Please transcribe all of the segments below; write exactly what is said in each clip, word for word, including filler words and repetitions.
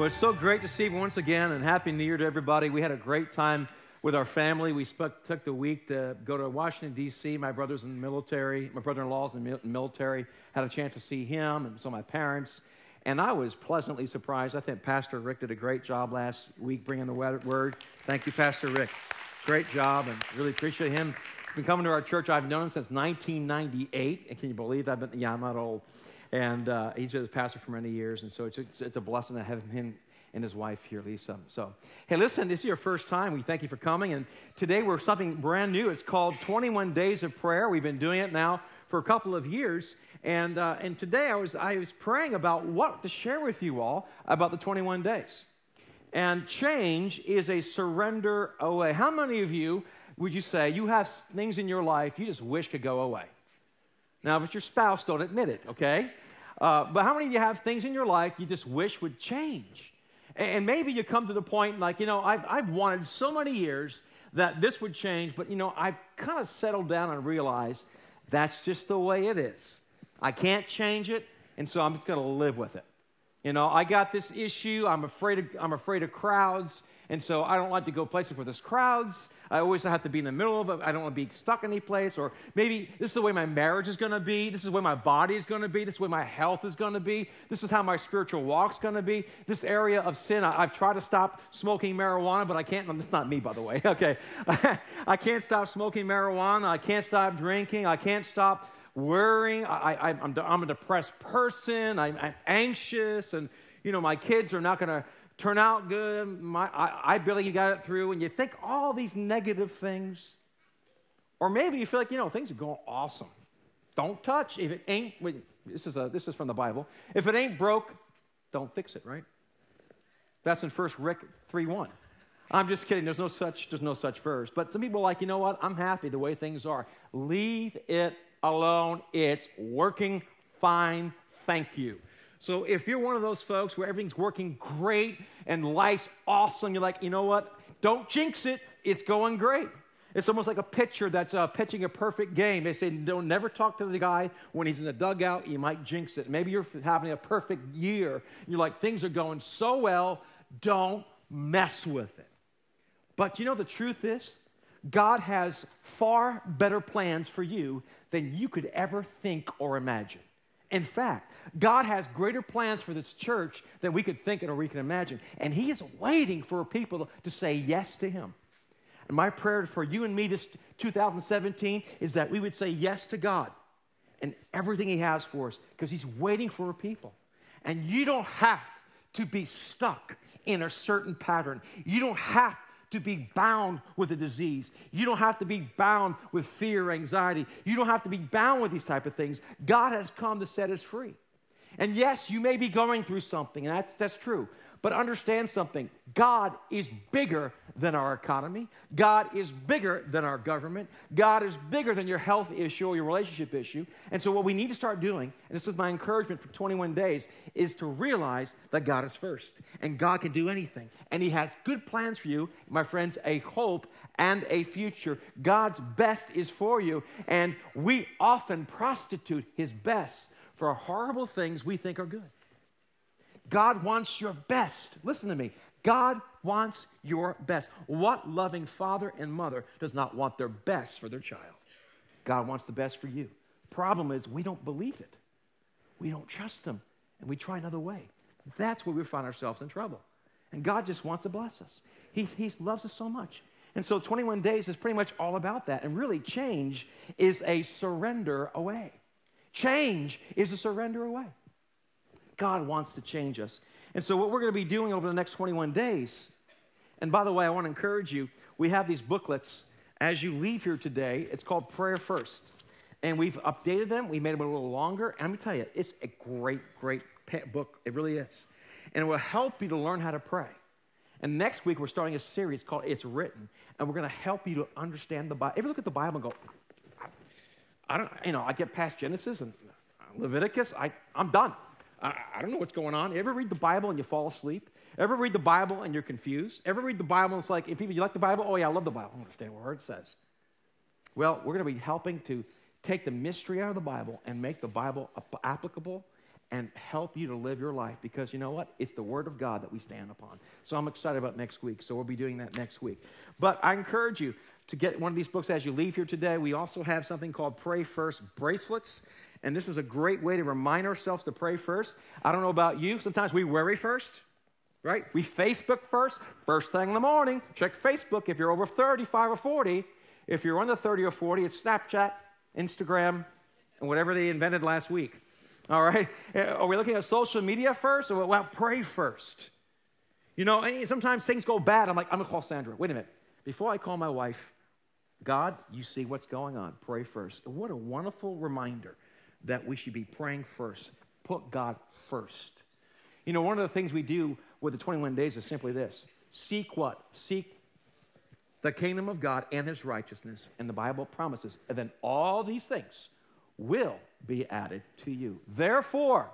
Well, it's so great to see you once again, and Happy New Year to everybody. We had a great time with our family. We sp- took the week to go to Washington, D C My brother's in the military. My brother-in-law's in the military. Had a chance to see him and some of my parents. And I was pleasantly surprised. I think Pastor Rick did a great job last week bringing the word. Thank you, Pastor Rick. Great job, and really appreciate him. He's been coming to our church. I've known him since nineteen ninety-eight. And can you believe that? I've been, yeah, I'm not old. And uh, he's been a pastor for many years, and so it's a, it's a blessing to have him and his wife here, Lisa. So, hey, listen, this is your first time. We thank you for coming, and today we're something brand new. It's called twenty-one Days of Prayer. We've been doing it now for a couple of years, and uh, and today I was I was praying about what to share with you all about the twenty-one days. And change is a surrender away. How many of you would you say you have things in your life you just wish could go away? Now, if it's your spouse, don't admit it, okay? Uh, but how many of you have things in your life you just wish would change? And maybe you come to the point like, you know, I've, I've wanted so many years that this would change, but, you know, I've kind of settled down and realized that's just the way it is. I can't change it, and so I'm just going to live with it. You know, I got this issue. I'm afraid of, I'm afraid of crowds, and so I don't like to go places where there's crowds. I always have to be in the middle of it. I don't want to be stuck any place, or maybe this is the way my marriage is going to be. This is the way my body is going to be. This is the way my health is going to be. This is how my spiritual walk's going to be. This area of sin, I, I've tried to stop smoking marijuana, but I can't. That's not me, by the way. Okay, I can't stop smoking marijuana. I can't stop drinking. I can't stop worrying. I, I, I'm, I'm a depressed person. I'm, I'm anxious, and you know my kids are not going to turn out good. My, I, I barely got it through. And you think all these negative things, or maybe you feel like you know things are going awesome. Don't touch if it ain't. This is a this is from the Bible. If it ain't broke, don't fix it. Right? That's in First Rick three one. I'm just kidding. There's no such there's no such verse. But some people are like, you know what? I'm happy the way things are. Leave it alone. It's working fine. Thank you. So if you're one of those folks where everything's working great and life's awesome, you're like, you know what? Don't jinx it. It's going great. It's almost like a pitcher that's uh, pitching a perfect game. They say don't never talk to the guy when he's in the dugout. You might jinx it. Maybe you're having a perfect year. You're like, things are going so well. Don't mess with it. But you know the truth is, God has far better plans for you than you could ever think or imagine. In fact, God has greater plans for this church than we could think or we can imagine. And He is waiting for people to say yes to Him. And my prayer for you and me this two thousand seventeen is that we would say yes to God and everything He has for us, because He's waiting for people. And you don't have to be stuck in a certain pattern. You don't have to be bound with a disease. You don't have to be bound with fear or anxiety. You don't have to be bound with these type of things. God has come to set us free. And yes, you may be going through something, and that's, that's true. But understand something. God is bigger than our economy. God is bigger than our government. God is bigger than your health issue or your relationship issue. And so what we need to start doing, and this is my encouragement for twenty-one days, is to realize that God is first. And God can do anything. And He has good plans for you, my friends, a hope and a future. God's best is for you. And we often prostitute His best for horrible things we think are good. God wants your best. Listen to me. God wants your best. What loving father and mother does not want their best for their child? God wants the best for you. Problem is, we don't believe it. We don't trust Him, and we try another way. That's where we find ourselves in trouble. And God just wants to bless us. He, he loves us so much. And so twenty-one days is pretty much all about that. And really, change is a surrender away. Change is a surrender away. God wants to change us. And so what we're going to be doing over the next twenty-one days, and by the way, I want to encourage you, we have these booklets as you leave here today. It's called Prayer First. And we've updated them. We made them a little longer. And let me tell you, it's a great, great book. It really is. And it will help you to learn how to pray. And next week, we're starting a series called It's Written. And we're going to help you to understand the Bible. Ever look at the Bible and go, I don't, you know, I get past Genesis and Leviticus, I, I'm done. I, I don't know what's going on. You ever read the Bible and you fall asleep? Ever read the Bible and you're confused? Ever read the Bible and it's like, if people, you like the Bible? Oh, yeah, I love the Bible. I don't understand what word it says. Well, we're going to be helping to take the mystery out of the Bible and make the Bible applicable and help you to live your life, because you know what? It's the Word of God that we stand upon. So I'm excited about next week, so we'll be doing that next week. But I encourage you to get one of these books as you leave here today. We also have something called Pray First bracelets, and this is a great way to remind ourselves to pray first. I don't know about you. Sometimes we worry first, right? We Facebook first. First thing in the morning, check Facebook. If you're over thirty-five or forty, if you're under thirty or forty, it's Snapchat, Instagram, and whatever they invented last week. All right? Are we looking at social media first? Or, well, pray first. You know, sometimes things go bad. I'm like, I'm going to call Sandra. Wait a minute. Before I call my wife, God, you see what's going on. Pray first. And what a wonderful reminder that we should be praying first. Put God first. You know, one of the things we do with the twenty-one days is simply this. Seek what? Seek the kingdom of God and his righteousness. And the Bible promises. And then all these things will be added to you. Therefore,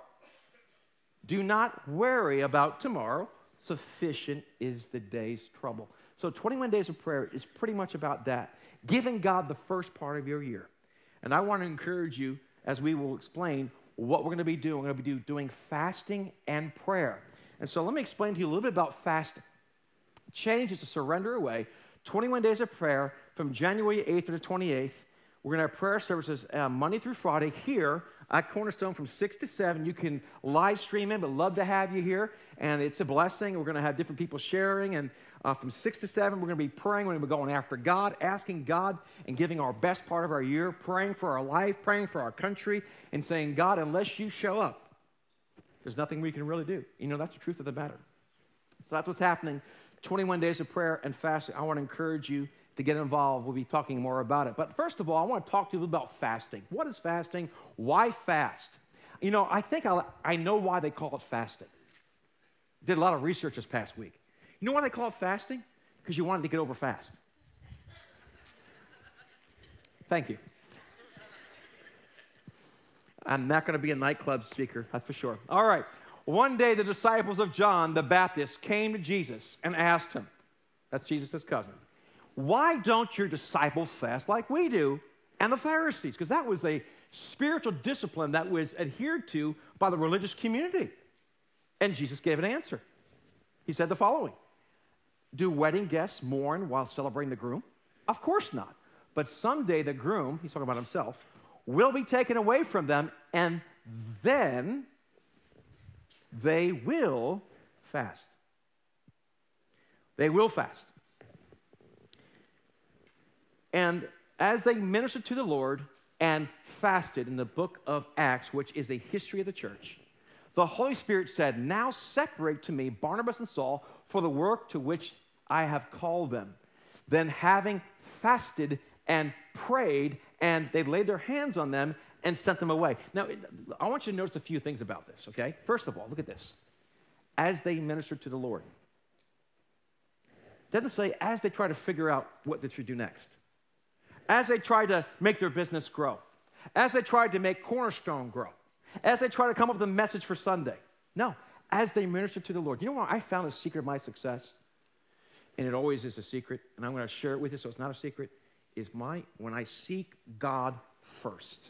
do not worry about tomorrow. Sufficient is the day's trouble. So twenty-one days of prayer is pretty much about that. Giving God the first part of your year. And I want to encourage you, as we will explain, what we're going to be doing. We're going to be do, doing fasting and prayer. And so let me explain to you a little bit about fasting. Change is to surrender away. twenty-one days of prayer from January eighth to the twenty-eighth. We're going to have prayer services uh, Monday through Friday here at Cornerstone from six to seven. You can live stream in, but love to have you here. And it's a blessing. We're going to have different people sharing. And uh, from six to seven, we're going to be praying. We're going to be going after God, asking God and giving our best part of our year, praying for our life, praying for our country, and saying, God, unless you show up, there's nothing we can really do. You know, that's the truth of the matter. So that's what's happening. twenty-one days of prayer and fasting. I want to encourage you to get involved. We'll be talking more about it. But first of all, I want to talk to you about fasting. What is fasting? Why fast? You know, I think I, I know why they call it fasting. Did a lot of research this past week. You know why they call it fasting? Because you wanted to get over fast. Thank you. I'm not going to be a nightclub speaker, that's for sure. All right. One day, the disciples of John the Baptist came to Jesus and asked him, that's Jesus' cousin, why don't your disciples fast like we do and the Pharisees? Because that was a spiritual discipline that was adhered to by the religious community. And Jesus gave an answer. He said the following, do wedding guests mourn while celebrating the groom? Of course not. But someday the groom, he's talking about himself, will be taken away from them, and then they will fast. They will fast. And as they ministered to the Lord and fasted in the book of Acts, which is the history of the church, the Holy Spirit said, now separate to me Barnabas and Saul for the work to which I have called them. Then having fasted and prayed, and they laid their hands on them and sent them away. Now, I want you to notice a few things about this, okay? First of all, look at this. As they ministered to the Lord. It doesn't say as they try to figure out what they should do next. As they tried to make their business grow. As they tried to make Cornerstone grow. As they try to come up with a message for Sunday. No, as they ministered to the Lord. You know what I found the secret of my success? And it always is a secret, and I'm going to share it with you so it's not a secret, is my when I seek God first.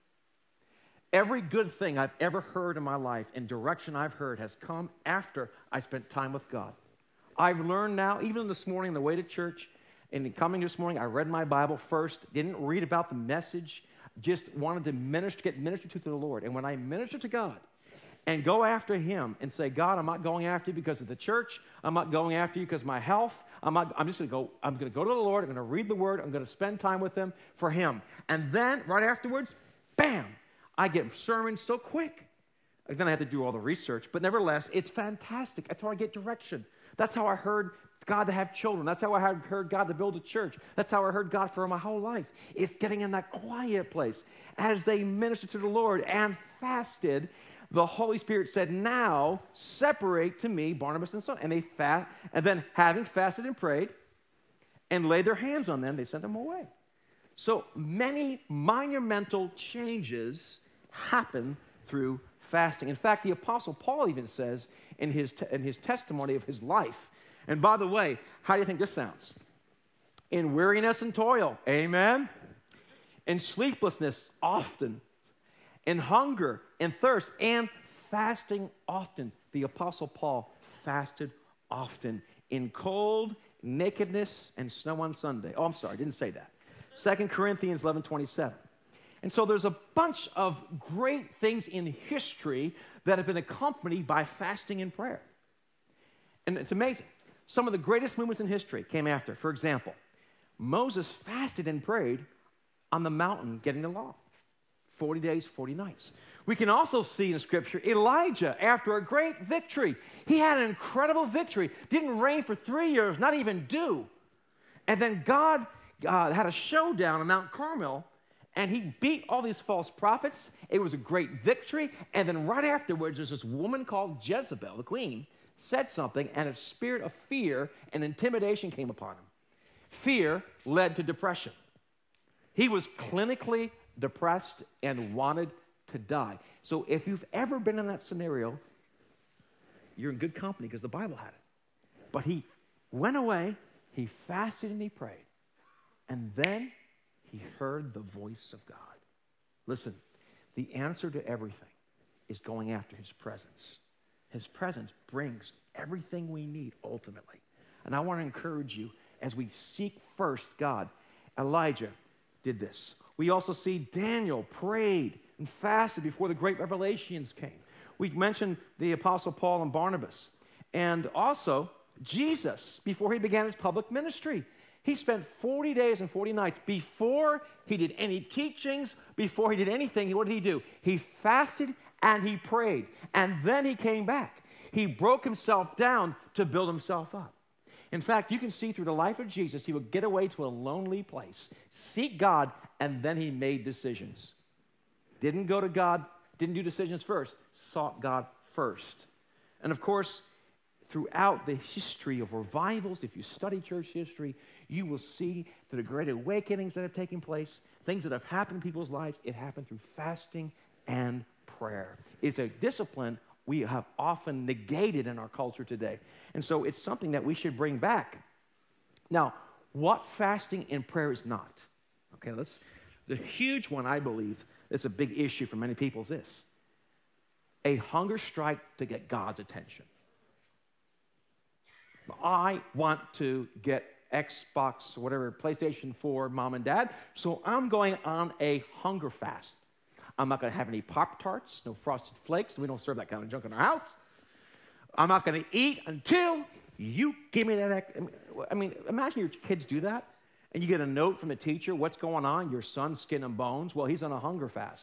Every good thing I've ever heard in my life and direction I've heard has come after I spent time with God. I've learned now, even this morning on the way to church, and coming this morning, I read my Bible first, didn't read about the message, just wanted to minister, get ministered to the Lord. And when I minister to God and go after him and say, God, I'm not going after you because of the church. I'm not going after you because of my health. I'm, not, I'm just going to go, I'm going to go to the Lord. I'm going to read the word. I'm going to spend time with him for him. And then right afterwards, bam, I get sermons so quick. And then I had to do all the research. But nevertheless, it's fantastic. That's how I get direction. That's how I heard God to have children. That's how I heard God to build a church. That's how I heard God for my whole life. It's getting in that quiet place. As they ministered to the Lord and fasted, the Holy Spirit said, now separate to me Barnabas and Saul. And they fast, and then having fasted and prayed and laid their hands on them, they sent them away. So many monumental changes happen through fasting. In fact, the Apostle Paul even says in his, te- in his testimony of his life, and by the way, how do you think this sounds? In weariness and toil, amen? In sleeplessness, often. In hunger and thirst, and fasting often. The Apostle Paul fasted often in cold, nakedness, and snow on Sunday. Oh, I'm sorry, I didn't say that. Second Corinthians eleven twenty-seven. And so there's a bunch of great things in history that have been accompanied by fasting and prayer. And it's amazing. Some of the greatest movements in history came after. For example, Moses fasted and prayed on the mountain getting the law. forty days, forty nights. We can also see in Scripture Elijah, after a great victory, he had an incredible victory. Didn't reign for three years, not even dew. And then God uh, had a showdown on Mount Carmel, and he beat all these false prophets. It was a great victory. And then right afterwards, there's this woman called Jezebel, the queen, said something, and a spirit of fear and intimidation came upon him. Fear led to depression. He was clinically depressed and wanted to die. So if you've ever been in that scenario, you're in good company because the Bible had it. But he went away, he fasted and he prayed, and then he heard the voice of God. Listen, the answer to everything is going after his presence. His presence brings everything we need ultimately. And I want to encourage you as we seek first God. Elijah did this. We also see Daniel prayed and fasted before the great revelations came. We mentioned the Apostle Paul and Barnabas. And also Jesus, before he began his public ministry. He spent forty days and forty nights before he did any teachings, before he did anything. What did he do? He fasted and he prayed. And then he came back. He broke himself down to build himself up. In fact, you can see through the life of Jesus, he would get away to a lonely place, seek God, and then he made decisions. Didn't go to God, didn't do decisions first, sought God first. And of course, throughout the history of revivals, if you study church history, you will see that the great awakenings that have taken place, things that have happened in people's lives, it happened through fasting and prayer. It's a discipline we have often negated in our culture today. And so it's something that we should bring back. Now, what fasting and prayer is not? Okay, let's, the huge one, I believe, that's a big issue for many people is this: a hunger strike to get God's attention. I want to get Xbox, whatever, PlayStation four, mom and dad, so I'm going on a hunger fast. I'm not going to have any Pop-Tarts, no Frosted Flakes. We don't serve that kind of junk in our house. I'm not going to eat until you give me that. I mean, imagine your kids do that, and you get a note from the teacher, what's going on? Your son's skin and bones. Well, he's on a hunger fast.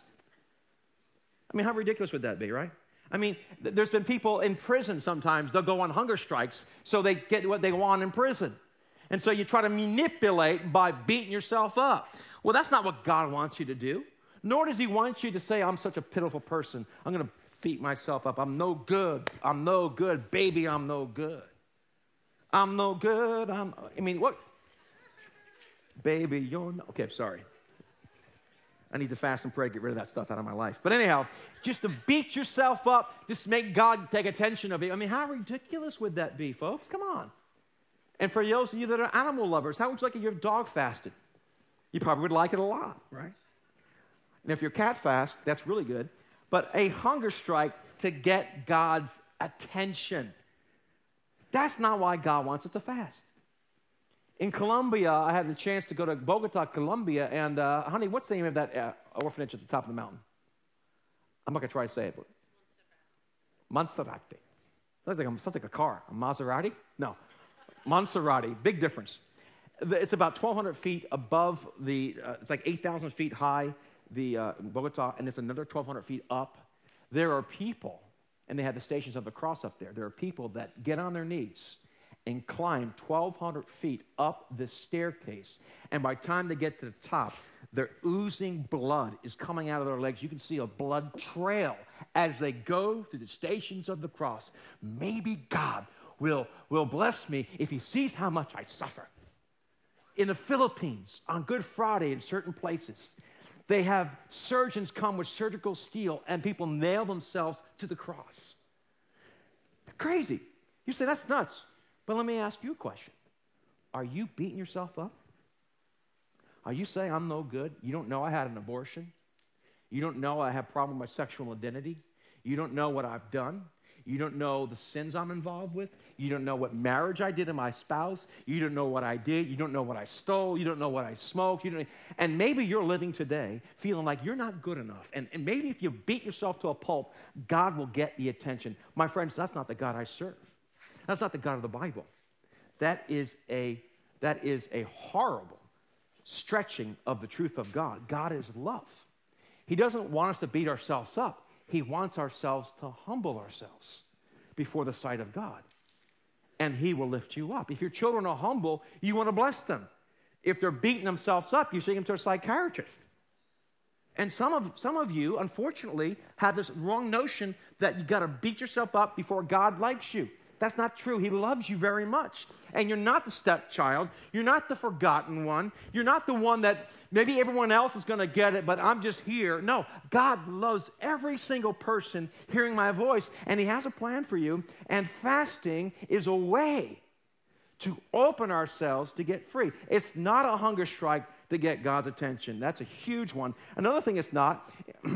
I mean, how ridiculous would that be, right? I mean, th- there's been people in prison sometimes. They'll go on hunger strikes so they get what they want in prison. And so you try to manipulate by beating yourself up. Well, that's not what God wants you to do. Nor does he want you to say, I'm such a pitiful person. I'm going to beat myself up. I'm no good. I'm no good. Baby, I'm no good. I'm no good. I'm, I mean, what? Baby, you're no. Okay, sorry. I need to fast and pray, get rid of that stuff out of my life. But anyhow, just to beat yourself up, just make God take attention of you. I mean, how ridiculous would that be, folks? Come on. And for those of you that are animal lovers, how would you like if your dog fasted? You probably would like it a lot, right? And if you're cat fast, that's really good. But a hunger strike to get God's attention. That's not why God wants us to fast. In Colombia, I had the chance to go to Bogota, Colombia, and uh, honey, what's the name of that uh, orphanage at the top of the mountain? I'm not going to try to say it, but Monserrate. Sounds like, a, sounds like a car. A Maserati? No. Monserrate. Big difference. It's about twelve hundred feet above the, uh, it's like eight thousand feet high, the uh, Bogota, and it's another twelve hundred feet up. There are people, and they have the Stations of the Cross up there. There are people that get on their knees and climb twelve hundred feet up this staircase. And by the time they get to the top, their oozing blood is coming out of their legs. You can see a blood trail as they go through the Stations of the Cross. Maybe God will, will bless me if he sees how much I suffer. In the Philippines, on Good Friday in certain places, they have surgeons come with surgical steel and people nail themselves to the cross. Crazy. You say, that's nuts. But let me ask you a question. Are you beating yourself up? Are you saying I'm no good? You don't know I had an abortion? You don't know I have a problem with my sexual identity? You don't know what I've done. You don't know the sins I'm involved with. You don't know what marriage I did to my spouse. You don't know what I did. You don't know what I stole. You don't know what I smoked. You don't, and maybe you're living today feeling like you're not good enough. And, and maybe if you beat yourself to a pulp, God will get the attention. My friends, that's not the God I serve. That's not the God of the Bible. That is a, that is a horrible stretching of the truth of God. God is love. He doesn't want us to beat ourselves up. He wants ourselves to humble ourselves before the sight of God. And he will lift you up. If your children are humble, you want to bless them. If they're beating themselves up, you take them to a psychiatrist. And some of, some of you, unfortunately, have this wrong notion that you got to beat yourself up before God likes you. That's not true. He loves you very much. And you're not the stepchild. You're not the forgotten one. You're not the one that maybe everyone else is going to get it, but I'm just here. No, God loves every single person hearing my voice, and he has a plan for you. And fasting is a way to open ourselves to get free. It's not a hunger strike to get God's attention. That's a huge one. Another thing it's not,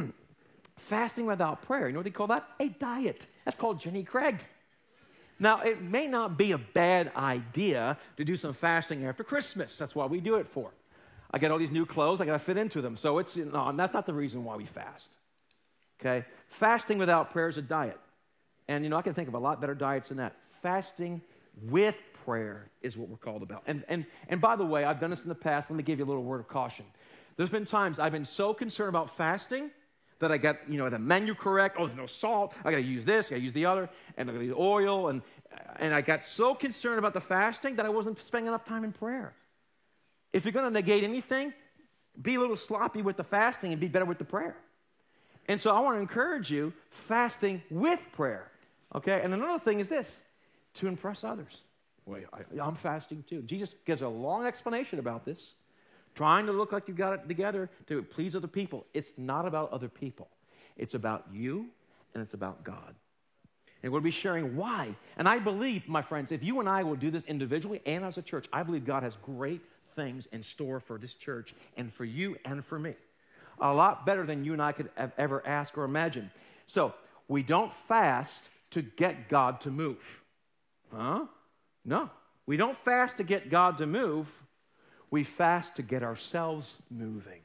fasting without prayer. You know what they call that? A diet. That's called Jenny Craig. Now, it may not be a bad idea to do some fasting after Christmas. That's why we do it for. I get all these new clothes. I got to fit into them. So it's, no, that's not the reason why we fast. Okay? Fasting without prayer is a diet. And, you know, I can think of a lot better diets than that. Fasting with prayer is what we're called about. And, and, and by the way, I've done this in the past. Let me give you a little word of caution. There's been times I've been so concerned about fasting that I got, you know, the menu correct. Oh, there's no salt. I got to use this. I got to use the other. And I got to use oil. And, and I got so concerned about the fasting that I wasn't spending enough time in prayer. If you're going to negate anything, be a little sloppy with the fasting and be better with the prayer. And so I want to encourage you, fasting with prayer. Okay? And another thing is this, to impress others. Well, I, I'm fasting too. Jesus gives a long explanation about this. Trying to look like you've got it together to please other people. It's not about other people. It's about you, and it's about God. And we'll be sharing why. And I believe, my friends, if you and I will do this individually and as a church, I believe God has great things in store for this church and for you and for me. A lot better than you and I could have ever ask or imagine. So, we don't fast to get God to move. Huh? No. We don't fast to get God to move. We fast to get ourselves moving.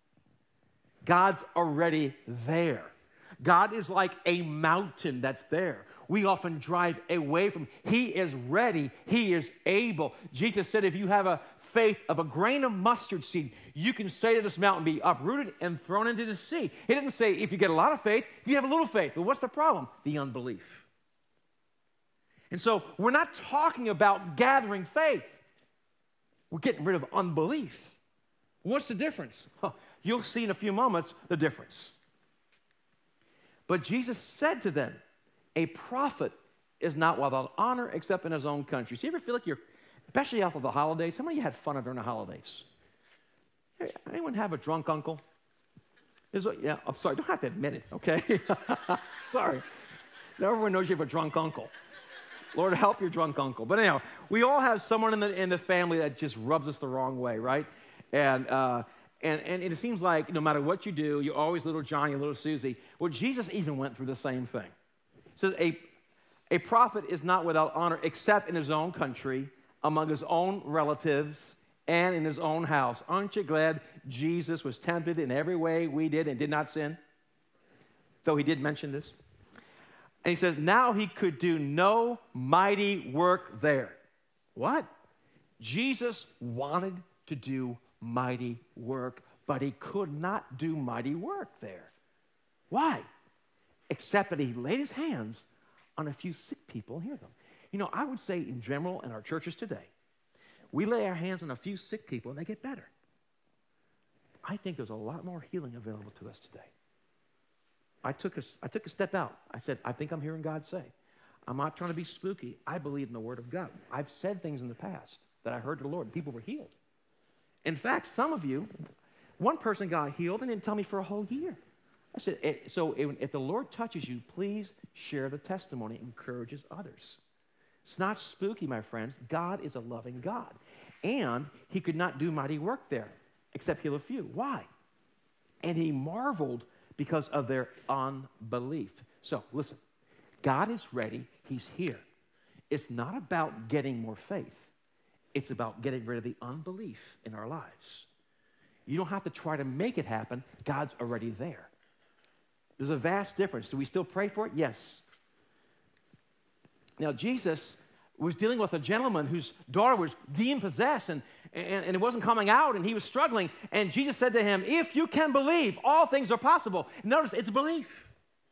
God's already there. God is like a mountain that's there. We often drive away from him. He is ready. He is able. Jesus said if you have a faith of a grain of mustard seed, you can say to this mountain, be uprooted and thrown into the sea. He didn't say if you get a lot of faith, if you have a little faith. But what's the problem? The unbelief. And so we're not talking about gathering faith. We're getting rid of unbelief. What's the difference? Huh, you'll see in a few moments the difference. But Jesus said to them, a prophet is not without honor except in his own country. So you ever feel like you're, especially off of the holidays, how many of you had fun during the holidays? Anyone have a drunk uncle? Is it, yeah, I'm sorry, you don't have to admit it, okay? Sorry. Now everyone knows you have a drunk uncle. Lord, help your drunk uncle. But anyhow, we all have someone in the, in the family that just rubs us the wrong way, right? And, uh, and, and it seems like no matter what you do, you're always little Johnny, little Susie. Well, Jesus even went through the same thing. So a, a prophet is not without honor except in his own country, among his own relatives, and in his own house. Aren't you glad Jesus was tempted in every way we did and did not sin? Though he did mention this. And he says, now he could do no mighty work there. What? Jesus wanted to do mighty work, but he could not do mighty work there. Why? Except that he laid his hands on a few sick people and healed them. You know, I would say in general in our churches today, we lay our hands on a few sick people and they get better. I think there's a lot more healing available to us today. I took, a, I took a step out. I said, I think I'm hearing God say. I'm not trying to be spooky. I believe in the Word of God. I've said things in the past that I heard the Lord, and people were healed. In fact, some of you, one person got healed and didn't tell me for a whole year. I said, so if the Lord touches you, please share the testimony. It encourages others. It's not spooky, my friends. God is a loving God. And he could not do mighty work there, except heal a few. Why? And he marveled because of their unbelief. So, listen, God is ready. He's here. It's not about getting more faith. It's about getting rid of the unbelief in our lives. You don't have to try to make it happen. God's already there. There's a vast difference. Do we still pray for it? Yes. Now, Jesus was dealing with a gentleman whose daughter was demon-possessed, and, and, and it wasn't coming out, and he was struggling. And Jesus said to him, if you can believe, all things are possible. Notice, it's belief.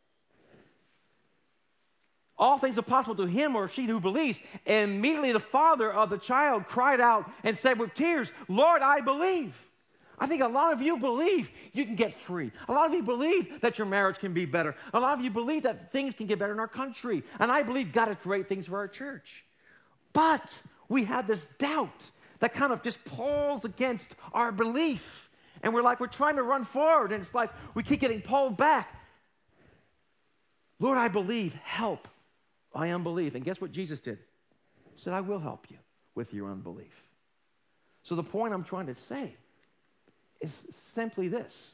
All things are possible to him or she who believes. And immediately the father of the child cried out and said with tears, Lord, I believe. I think a lot of you believe you can get free. A lot of you believe that your marriage can be better. A lot of you believe that things can get better in our country. And I believe God has great things for our church. But we have this doubt that kind of just pulls against our belief. And we're like, we're trying to run forward, and it's like we keep getting pulled back. Lord, I believe, help my unbelief. And guess what Jesus did? He said, I will help you with your unbelief. So the point I'm trying to say is simply this.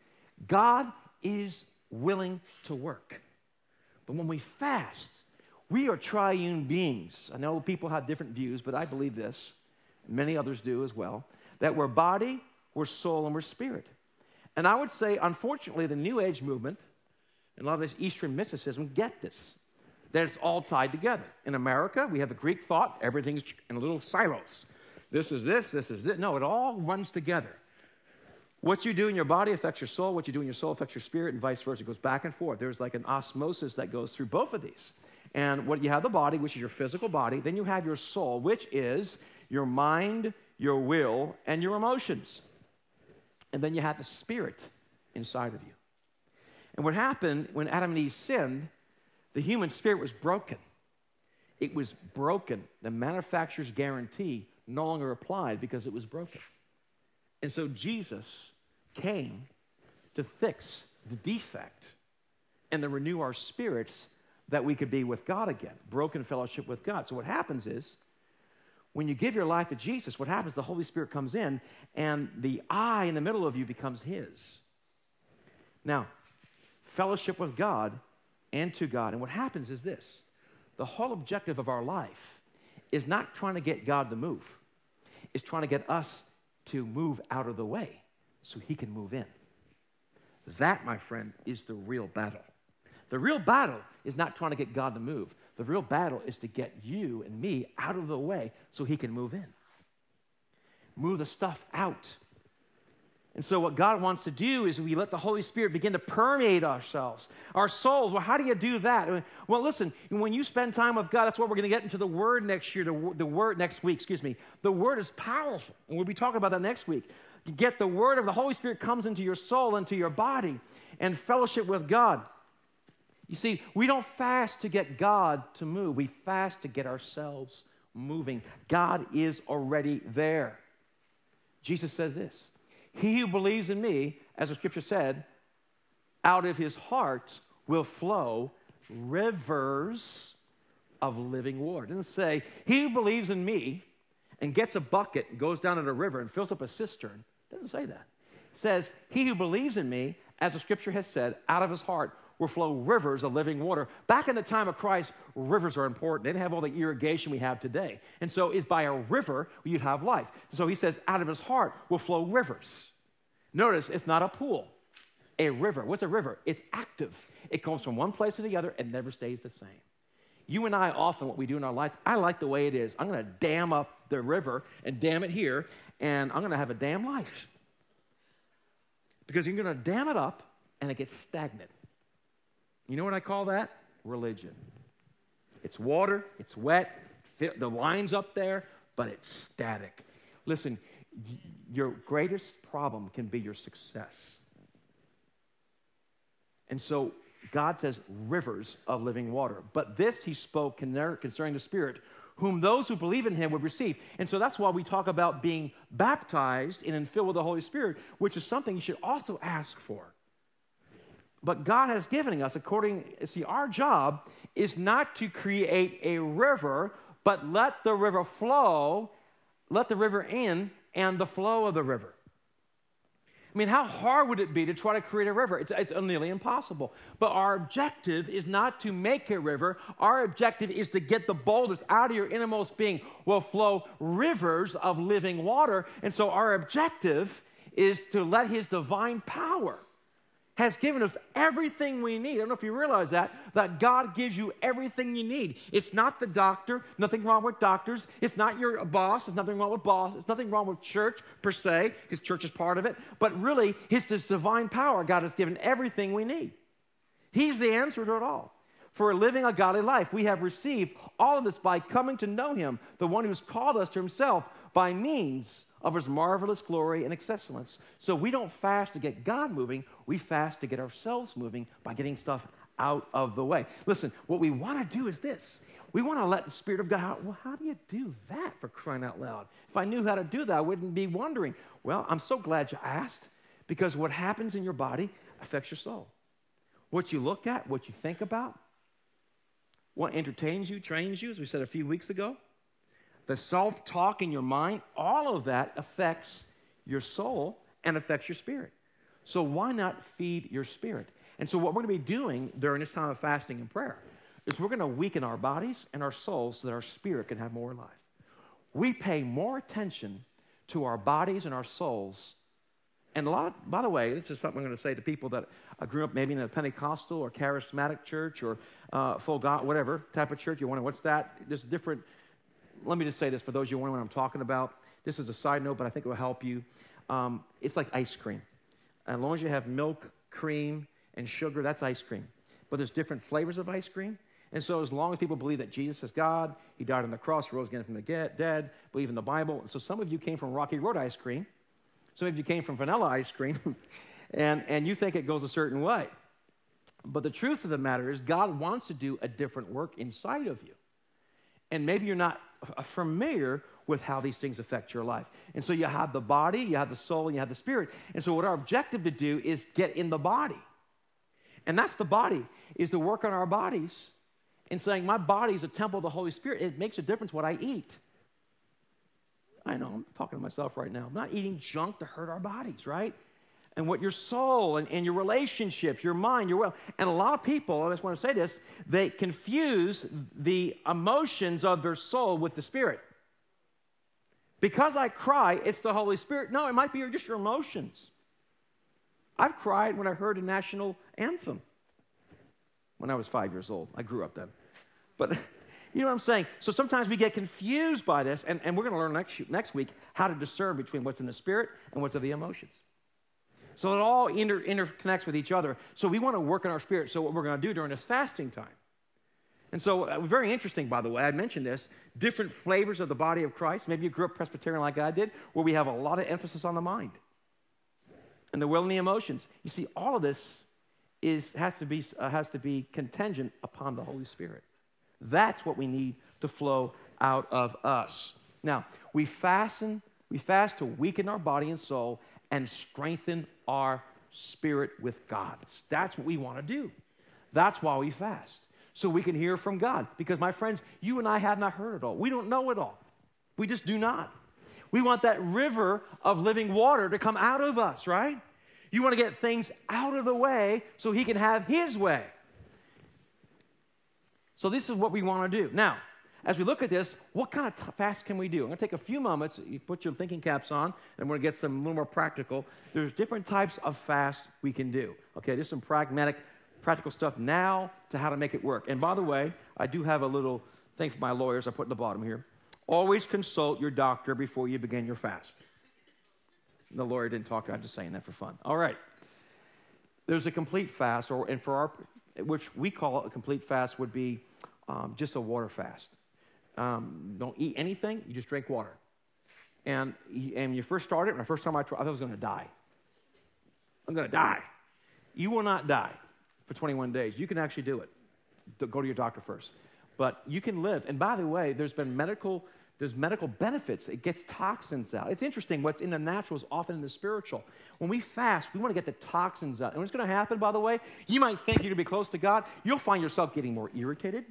God is willing to work. But when we fast, we are triune beings. I know people have different views, but I believe this, and many others do as well, that we're body, we're soul, and we're spirit. And I would say, unfortunately, the New Age movement and a lot of this Eastern mysticism get this, that it's all tied together. In America, we have the Greek thought, everything's in little silos. This is this, this is it. No, it all runs together. What you do in your body affects your soul. What you do in your soul affects your spirit, and vice versa. It goes back and forth. There's like an osmosis that goes through both of these. And what you have the body, which is your physical body. Then you have your soul, which is your mind, your will, and your emotions. And then you have the spirit inside of you. And what happened when Adam and Eve sinned, the human spirit was broken. It was broken. The manufacturer's guarantee no longer applied because it was broken. And so Jesus came to fix the defect and to renew our spirits that we could be with God again, broken fellowship with God. So what happens is, when you give your life to Jesus, what happens, the Holy Spirit comes in, and the I in the middle of you becomes His. Now, fellowship with God and to God. And what happens is this. The whole objective of our life is not trying to get God to move. It's trying to get us to move out of the way so He can move in. That, my friend, is the real battle. The real battle is not trying to get God to move. The real battle is to get you and me out of the way so He can move in. Move the stuff out. And so what God wants to do is we let the Holy Spirit begin to permeate ourselves, our souls. Well, how do you do that? Well, listen, when you spend time with God, that's what we're going to get into the Word next year, the, the Word next week, excuse me. The Word is powerful, and we'll be talking about that next week. You get the Word of the Holy Spirit comes into your soul, into your body, and fellowship with God. You see, we don't fast to get God to move. We fast to get ourselves moving. God is already there. Jesus says this, he who believes in me, as the scripture said, out of his heart will flow rivers of living water. It doesn't say, he who believes in me and gets a bucket and goes down to the river and fills up a cistern. It doesn't say that. It says, he who believes in me, as the scripture has said, out of his heart will flow rivers of living water. Back in the time of Christ, rivers are important. They didn't have all the irrigation we have today. And so it's by a river you'd have life. So he says, out of his heart will flow rivers. Notice, it's not a pool, a river. What's a river? It's active. It goes from one place to the other and never stays the same. You and I often, what we do in our lives, I like the way it is. I'm going to dam up the river and dam it here, and I'm going to have a dam life. Because you're going to dam it up, and it gets stagnant. You know what I call that? Religion. It's water, it's wet, the line's up there, but it's static. Listen, your greatest problem can be your success. And so God says rivers of living water. But this he spoke concerning the Spirit, whom those who believe in him would receive. And so that's why we talk about being baptized and filled with the Holy Spirit, which is something you should also ask for. But God has given us, according, see, our job is not to create a river, but let the river flow, let the river in, and the flow of the river. I mean, how hard would it be to try to create a river? It's, it's nearly impossible. But our objective is not to make a river. Our objective is to get the boulders out of your innermost being will flow rivers of living water. And so our objective is to let his divine power has given us everything we need. I don't know if you realize that, that God gives you everything you need. It's not the doctor, nothing wrong with doctors. It's not your boss, there's nothing wrong with boss. There's nothing wrong with church per se, because church is part of it. But really, it's this divine power. God has given everything we need. He's the answer to it all. For living a godly life, we have received all of this by coming to know him, the one who's called us to himself by means of his marvelous glory and excellence. So we don't fast to get God moving. We fast to get ourselves moving by getting stuff out of the way. Listen, what we want to do is this. We want to let the Spirit of God out. Well, how do you do that, for crying out loud? If I knew how to do that, I wouldn't be wondering. Well, I'm so glad you asked, because what happens in your body affects your soul. What you look at, what you think about, what entertains you, trains you, as we said a few weeks ago, the self-talk in your mind, all of that affects your soul and affects your spirit. So why not feed your spirit? And so what we're going to be doing during this time of fasting and prayer is we're going to weaken our bodies and our souls so that our spirit can have more life. We pay more attention to our bodies and our souls. And a lot of, by the way, this is something I'm going to say to people that uh, grew up maybe in a Pentecostal or charismatic church or uh, full God, whatever type of church. You wonder, what's that? There's different. Let me just say this for those of you wondering what I'm talking about. This is a side note, but I think it will help you. Um, it's like ice cream. As long as you have milk, cream, and sugar, that's ice cream. But there's different flavors of ice cream. And so as long as people believe that Jesus is God, he died on the cross, rose again from the dead, believe in the Bible. And so some of you came from Rocky Road ice cream. Some of you came from vanilla ice cream. and, and you think it goes a certain way. But the truth of the matter is God wants to do a different work inside of you. And maybe you're not familiar with how these things affect your life. And so you have the body, you have the soul, and you have the spirit. And so what our objective to do is get in the body. And that's the body, is to work on our bodies and saying, my body is a temple of the Holy Spirit. It makes a difference what I eat. I know, I'm talking to myself right now. I'm not eating junk to hurt our bodies, right? And what your soul and, and your relationships, your mind, your will. And a lot of people, I just want to say this, they confuse the emotions of their soul with the spirit. Because I cry, it's the Holy Spirit. No, it might be just your emotions. I've cried when I heard a national anthem when I was five years old. I grew up then. But you know what I'm saying? So sometimes we get confused by this, and, and we're going to learn next, next week how to discern between what's in the spirit and what's of the emotions. So it all inter, interconnects with each other. So we want to work on our spirit. So what we're going to do during this fasting time. And so uh, very interesting, by the way, I mentioned this, different flavors of the body of Christ. Maybe you grew up Presbyterian like I did, where we have a lot of emphasis on the mind and the will and the emotions. You see, all of this is, has, to be, uh, has to be contingent upon the Holy Spirit. That's what we need to flow out of us. Now, we fasten, we fast to weaken our body and soul and strengthen our spirit with God. That's what we want to do. That's why we fast, so we can hear from God. Because, my friends, you and I have not heard it all. We don't know it all. We just do not. We want that river of living water to come out of us, right? You want to get things out of the way so he can have his way. So this is what we want to do. Now, as we look at this, what kind of fast can we do? I'm going to take a few moments. You put your thinking caps on, and we're going to get some a little more practical. There's different types of fast we can do. Okay, there's some pragmatic, practical stuff now to how to make it work. And by the way, I do have a little thing for my lawyers I put at the bottom here. Always consult your doctor before you begin your fast. The lawyer didn't talk. I'm just saying that for fun. All right. There's a complete fast, or and for our, which we call a complete fast, would be um, just a water fast. Um, don't eat anything. You just drink water. And and when you first started, when the first time I tried, I thought I was going to die. I'm going to die. You will not die for twenty-one days. You can actually do it. Go to your doctor first. But you can live. And by the way, there's been medical, there's medical benefits. It gets toxins out. It's interesting. What's in the natural is often in the spiritual. When we fast, we want to get the toxins out. And what's going to happen, by the way, you might think you're going to be close to God. You'll find yourself getting more irritated.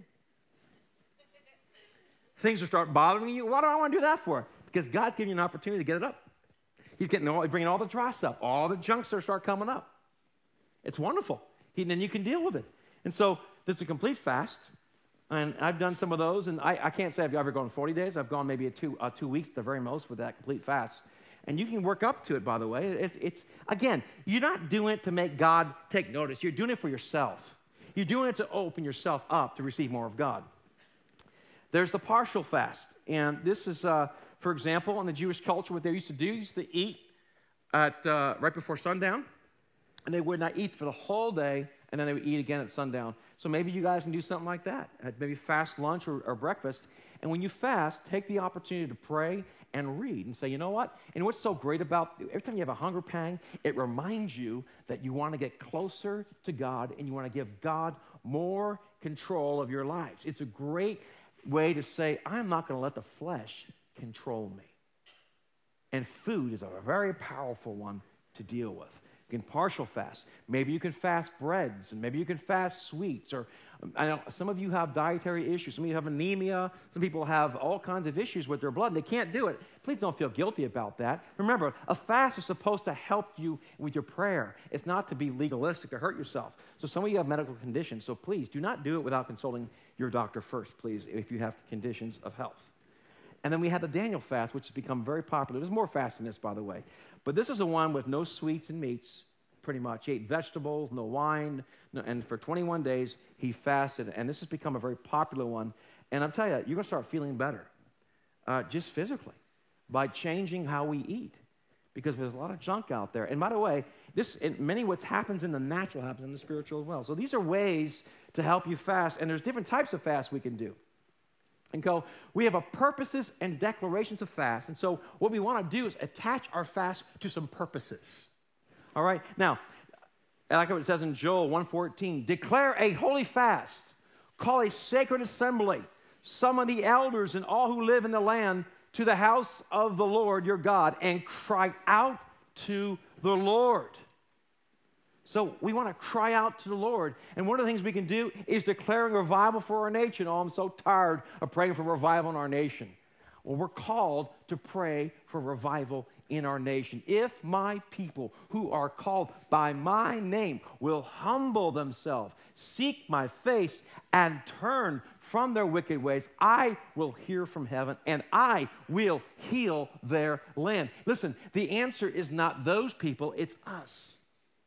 Things will start bothering you. Why do I want to do that for? Because God's giving you an opportunity to get it up. He's getting all, bringing all the dry stuff. All the junk start start coming up. It's wonderful. He, then you can deal with it. And so this is a complete fast. And I've done some of those. And I, I can't say I've ever gone forty days. I've gone maybe a two, uh, two weeks at the very most with that complete fast. And you can work up to it, by the way. It's, it's, again, you're not doing it to make God take notice. You're doing it for yourself. You're doing it to open yourself up to receive more of God. There's the partial fast. And this is, uh, for example, in the Jewish culture, what they used to do, they used to eat at, uh, right before sundown. And they would not eat for the whole day, and then they would eat again at sundown. So maybe you guys can do something like that. Maybe fast lunch or, or breakfast. And when you fast, take the opportunity to pray and read and say, you know what? And what's so great about, every time you have a hunger pang, it reminds you that you want to get closer to God and you want to give God more control of your lives. It's a great way to say, I'm not going to let the flesh control me. And food is a very powerful one to deal with. You can partial fast. Maybe you can fast breads, and maybe you can fast sweets. Or I know some of you have dietary issues. Some of you have anemia. Some people have all kinds of issues with their blood, and they can't do it. Please don't feel guilty about that. Remember, a fast is supposed to help you with your prayer. It's not to be legalistic or hurt yourself. So some of you have medical conditions, so please do not do it without consulting your doctor first, please, if you have conditions of health. And then we had the Daniel fast, which has become very popular. There's more fast in this, by the way. But this is a one with no sweets and meats, pretty much. He ate vegetables, no wine, no, and for twenty-one days, he fasted. And this has become a very popular one. And I'll tell you, you're going to start feeling better, uh, just physically, by changing how we eat. Because there's a lot of junk out there. And by the way, this, in many what happens in the natural happens in the spiritual as well. So these are ways to help you fast. And there's different types of fasts we can do. And go, we have a purposes and declarations of fast. And so what we want to do is attach our fast to some purposes. All right? Now, like it says in Joel one fourteen, declare a holy fast. Call a sacred assembly. Summon the elders and all who live in the land to the house of the Lord your God and cry out to the Lord. So we want to cry out to the Lord. And one of the things we can do is declaring revival for our nation. Oh, I'm so tired of praying for revival in our nation. Well, we're called to pray for revival in our nation. If my people who are called by my name will humble themselves, seek my face, and turn from their wicked ways, I will hear from heaven and I will heal their land. Listen, the answer is not those people, it's us.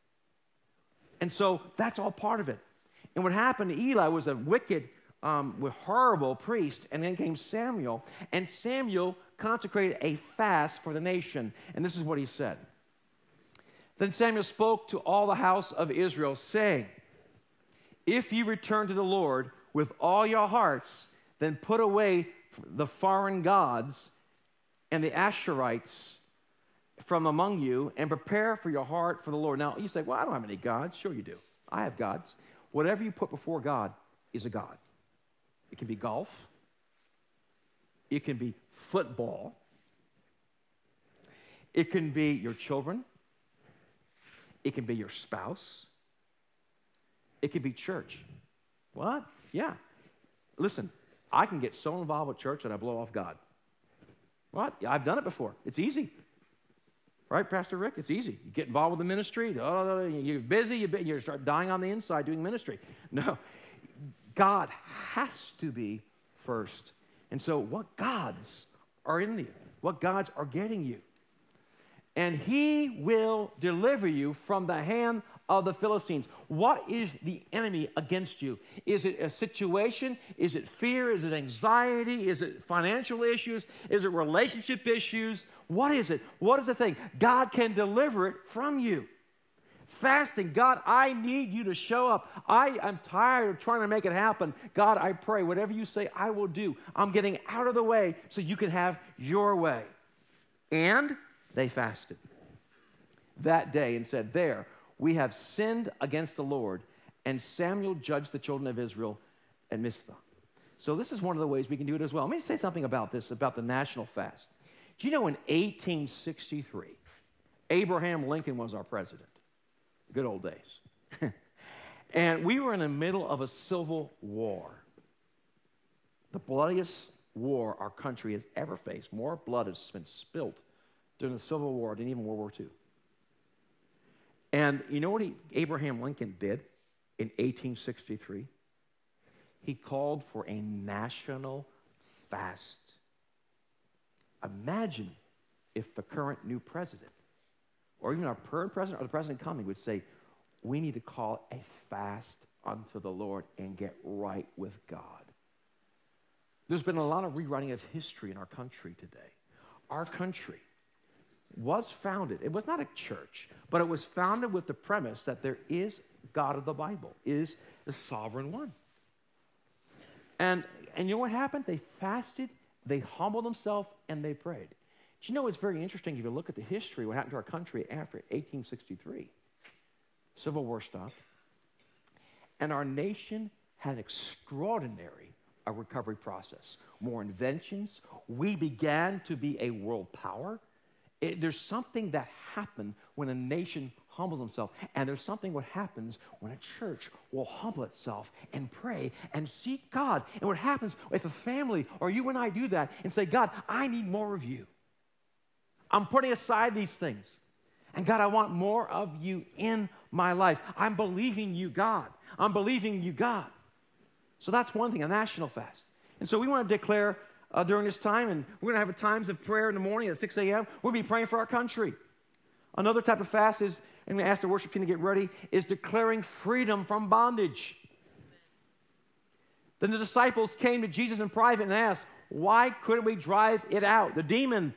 And so that's all part of it. And what happened to Eli was a wicked, um, horrible priest, and then came Samuel, and Samuel consecrated a fast for the nation. And this is what he said. Then Samuel spoke to all the house of Israel, saying, if you return to the Lord with all your hearts, then put away the foreign gods and the Asherites from among you, and prepare for your heart for the Lord. Now, you say, well, I don't have any gods. Sure you do. I have gods. Whatever you put before God is a god. It can be golf. It can be football. It can be your children. It can be your spouse. It can be church. What? Yeah. Listen, I can get so involved with church that I blow off God. What? Yeah, I've done it before. It's easy. Right, Pastor Rick? It's easy. You get involved with the ministry. You're busy. You start dying on the inside doing ministry. No. God has to be first. And so what gods are in you? What gods are getting you? And he will deliver you from the hand of the Philistines. What is the enemy against you? Is it a situation? Is it fear? Is it anxiety? Is it financial issues? Is it relationship issues? What is it? What is the thing? God can deliver it from you. Fasting, God, I need you to show up. I am tired of trying to make it happen. God, I pray, whatever you say, I will do. I'm getting out of the way so you can have your way. And they fasted that day and said, there, we have sinned against the Lord. And Samuel judged the children of Israel at Mizpah. So this is one of the ways we can do it as well. Let me say something about this, about the national fast. Do you know in eighteen sixty-three, Abraham Lincoln was our president? Good old days. And we were in the middle of a civil war. The bloodiest war our country has ever faced. More blood has been spilt during the Civil War and even World War Two. And you know what he, Abraham Lincoln did in eighteen sixty-three? He called for a national fast. Imagine if the current new president, or even our current president or the president coming, would say, we need to call a fast unto the Lord and get right with God. There's been a lot of rewriting of history in our country today. Our country was founded, it was not a church, but it was founded with the premise that there is God of the Bible, is the sovereign one. And, and you know what happened? They fasted, they humbled themselves, and they prayed. Do you know it's very interesting if you look at the history, what happened to our country after eighteen sixty-three? Civil War stopped, and our nation had an extraordinary a recovery process. More inventions. We began to be a world power. It, there's something that happened when a nation humbles themselves, and there's something what happens when a church will humble itself and pray and seek God. And what happens if a family or you and I do that and say, God, I need more of you. I'm putting aside these things. And God, I want more of you in my life. I'm believing you, God. I'm believing you, God. So that's one thing, a national fast. And so we want to declare uh, during this time, and we're going to have times of prayer in the morning at six a.m. We'll be praying for our country. Another type of fast is, and we ask the worship team to get ready, is declaring freedom from bondage. Then the disciples came to Jesus in private and asked, why couldn't we drive it out, the demon?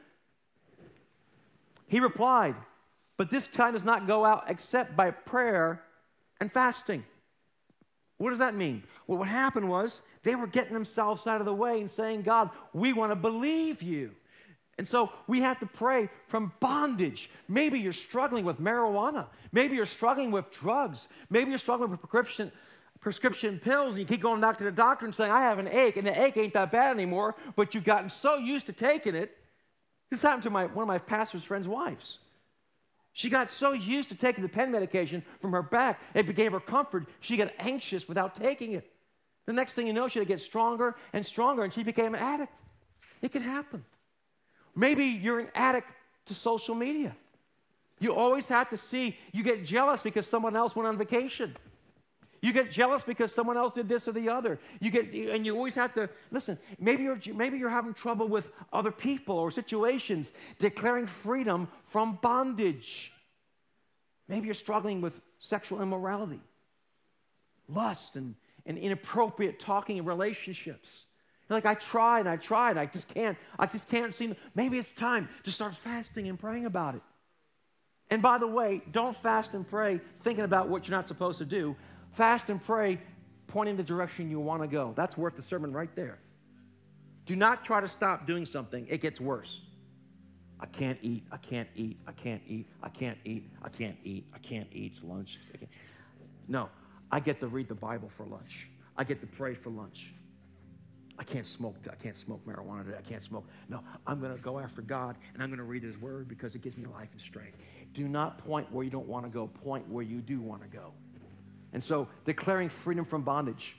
He replied, but this kind does not go out except by prayer and fasting. What does that mean? Well, what happened was they were getting themselves out of the way and saying, God, we want to believe you. And so we have to pray from bondage. Maybe you're struggling with marijuana. Maybe you're struggling with drugs. Maybe you're struggling with prescription, prescription pills, and you keep going back to the doctor and saying, I have an ache, and the ache ain't that bad anymore, but you've gotten so used to taking it. This happened to my, one of my pastor's friend's wives. She got so used to taking the pain medication from her back, it gave her comfort. She got anxious without taking it. The next thing you know, she'd get stronger and stronger, and she became an addict. It can happen. Maybe you're an addict to social media. You always have to see, you get jealous because someone else went on vacation. You get jealous because someone else did this or the other. You get, and you always have to, listen, maybe you're, maybe you're having trouble with other people or situations, declaring freedom from bondage. Maybe you're struggling with sexual immorality, lust, and, and inappropriate talking in relationships. You're like, I tried, I tried, I just can't, I just can't seem, maybe it's time to start fasting and praying about it. And by the way, don't fast and pray thinking about what you're not supposed to do. Fast and pray pointing the direction you want to go. That's worth the sermon right there. Do not try to stop doing something. It gets worse. I can't eat, I can't eat, I can't eat, I can't eat, I can't eat, I can't eat, it's lunch. No, I get to read the Bible for lunch. I get to pray for lunch. I can't smoke, I can't smoke marijuana today, I can't smoke. No, I'm going to go after God, and I'm going to read His Word because it gives me life and strength. Do not point where you don't want to go. Point where you do want to go. And so, declaring freedom from bondage.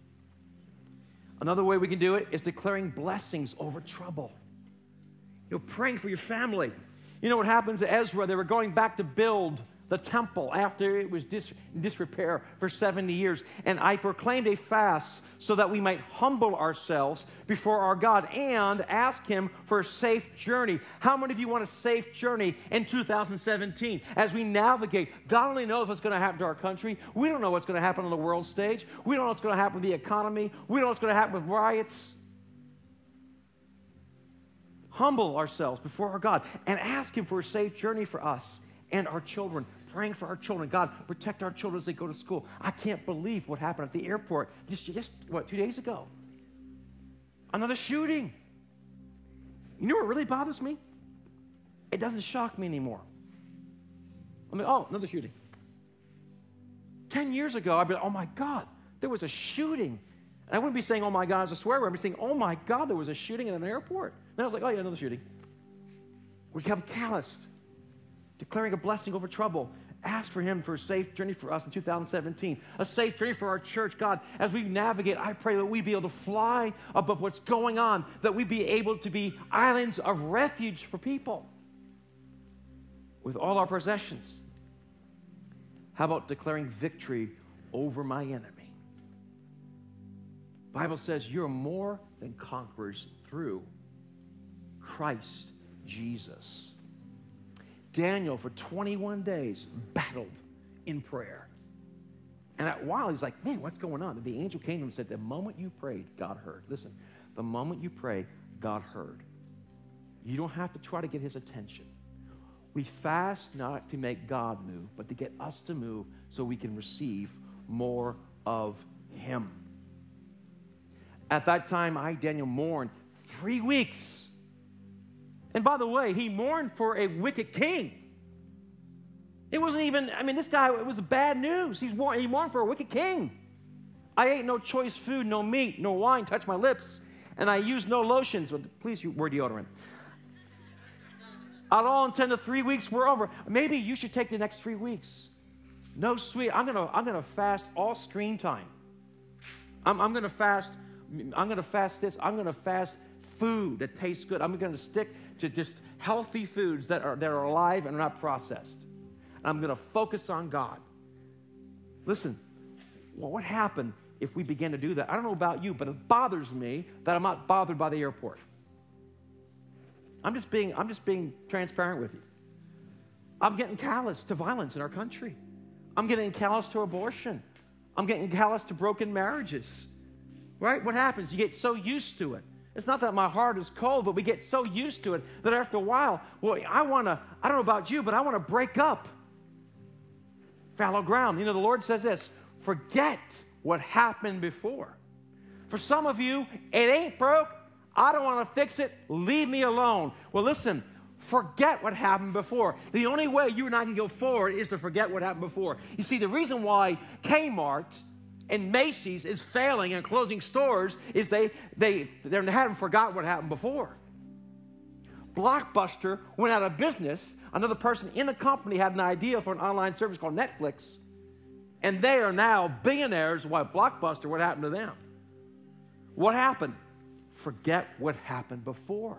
Another way we can do it is declaring blessings over trouble. You know, praying for your family. You know what happened to Ezra? They were going back to build the temple after it was dis- in disrepair for seventy years. And I proclaimed a fast so that we might humble ourselves before our God and ask Him for a safe journey. How many of you want a safe journey in two thousand seventeen? As we navigate, God only knows what's going to happen to our country. We don't know what's going to happen on the world stage. We don't know what's going to happen with the economy. We don't know what's going to happen with riots. Humble ourselves before our God and ask Him for a safe journey for us and our children. Praying for our children. God, protect our children as they go to school. I can't believe what happened at the airport just, just what, two days ago. Another shooting. You know what really bothers me? It doesn't shock me anymore. I mean, oh, another shooting. Ten years ago, I'd be like, oh my God, there was a shooting. And I wouldn't be saying, oh my God, as a swear word. I'd be saying, oh my God, there was a shooting in an airport. And I was like, oh yeah, another shooting. We become calloused. Declaring a blessing over trouble. Ask for Him for a safe journey for us in two thousand seventeen. A safe journey for our church. God, as we navigate, I pray that we be able to fly above what's going on, that we be able to be islands of refuge for people. with all our possessions? How about declaring victory over my enemy? The Bible says you're more than conquerors through Christ Jesus. Daniel, for twenty-one days, battled in prayer. And at a while, he's like, man, what's going on? And the angel came to him and said, the moment you prayed, God heard. Listen, the moment you pray, God heard. You don't have to try to get his attention. We fast not to make God move, but to get us to move so we can receive more of him. At that time, I, Daniel, mourned three weeks. And by the way, he mourned for a wicked king. It wasn't even, I mean, this guy, it was bad news. He's mourn, he mourned for a wicked king. I ate no choice food, no meat, no wine touched my lips, and I used no lotions. But please wear deodorant. At all intend the three weeks were over. Maybe you should take the next three weeks. No sweet. I'm gonna I'm gonna fast all screen time. I'm, I'm gonna fast. I'm gonna fast this. I'm gonna fast food that tastes good. I'm gonna stick to just healthy foods that are that are alive and are not processed. And I'm gonna focus on God. Listen, well, what happened if we begin to do that? I don't know about you, but it bothers me that I'm not bothered by the airport. I'm just being, I'm just being transparent with you. I'm getting callous to violence in our country. I'm getting callous to abortion. I'm getting callous to broken marriages. Right? What happens? You get so used to it. It's not that my heart is cold, but we get so used to it that after a while, well, I want to, I don't know about you, but I want to break up fallow ground. You know, the Lord says this, forget what happened before. For some of you, it ain't broke. I don't want to fix it. Leave me alone. Well, listen, forget what happened before. The only way you and I can go forward is to forget what happened before. You see, the reason why Kmart and Macy's is failing and closing stores is they, they, they haven't forgotten what happened before. Blockbuster went out of business. Another person in the company had an idea for an online service called Netflix, and they are now billionaires. Why Blockbuster? What happened to them? What happened? Forget what happened before.